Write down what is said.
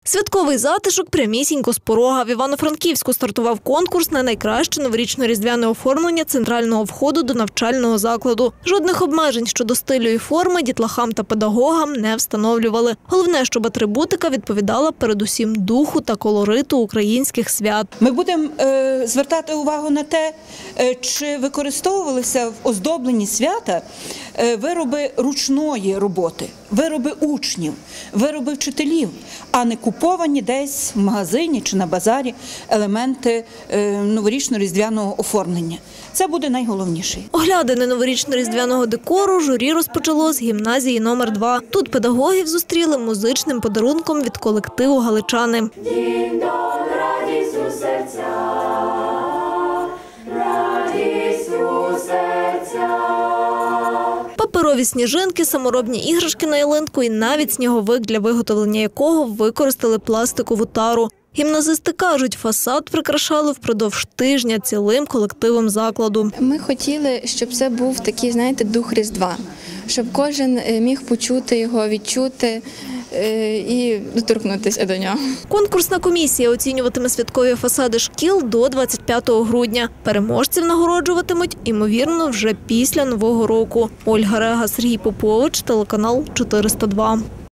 Святковий затишок прямісінько з порога. В Івано-Франківську стартував конкурс на найкраще новорічно-різдвяне оформлення центрального входу до навчального закладу. Жодних обмежень щодо стилю і форми дітлахам та педагогам не встановлювали. Головне, щоб атрибутика відповідала передусім духу та колориту українських свят. Ми будемо звертати увагу на те, чи використовувалися в оздобленні свята вироби ручної роботи, вироби учнів, вироби вчителів, а не куповані десь в магазині чи на базарі елементи новорічно-різдвяного оформлення. Це буде найголовніше. Оглядини новорічно-різдвяного декору журі розпочало з гімназії номер 2. Тут педагогів зустріли музичним подарунком від колективу «Галичани». Дінь-дон, радість у серцях, радість у серцях. Паперові сніжинки, саморобні іграшки на ялинку і навіть сніговик, для виготовлення якого використали пластикову тару. Гімназисти кажуть, фасад прикрашали впродовж тижня цілим колективом закладу. Ми хотіли, щоб це був такий, знаєте, дух Різдва, щоб кожен міг почути його, відчути і доторкнутися до нього. Конкурсна комісія оцінюватиме святкові фасади шкіл до 25 грудня. Переможців нагороджуватимуть, ймовірно, вже після Нового року. Ольга Рега, Сергій Попович, телеканал 402.